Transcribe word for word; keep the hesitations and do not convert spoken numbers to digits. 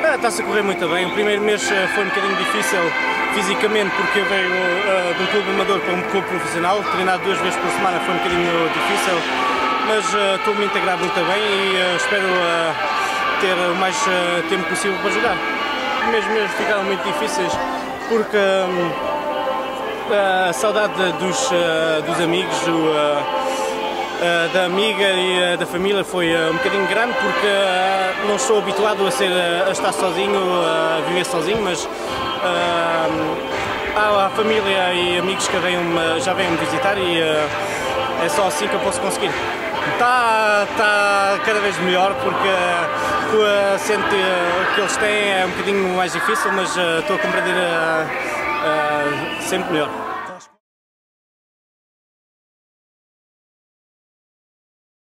Está-se a correr muito bem. O primeiro mês foi um bocadinho difícil fisicamente porque eu venho uh, de um clube amador para um clube profissional. Treinar duas vezes por semana foi um bocadinho difícil, mas uh, estou a me integrar muito bem e uh, espero uh, ter o mais uh, tempo possível para jogar. Os primeiros meses ficaram muito difíceis porque um, a saudade dos, uh, dos amigos, do, uh, Uh, da amiga e uh, da família foi uh, um bocadinho grande porque uh, não estou habituado a, ser, uh, a estar sozinho, uh, a viver sozinho, mas uh, há a família e amigos que vêm, uh, já vêm me visitar e uh, é só assim que eu posso conseguir. Está tá cada vez melhor porque uh, o assento uh, que eles têm é um bocadinho mais difícil, mas uh, estou a compreender uh, uh, sempre melhor.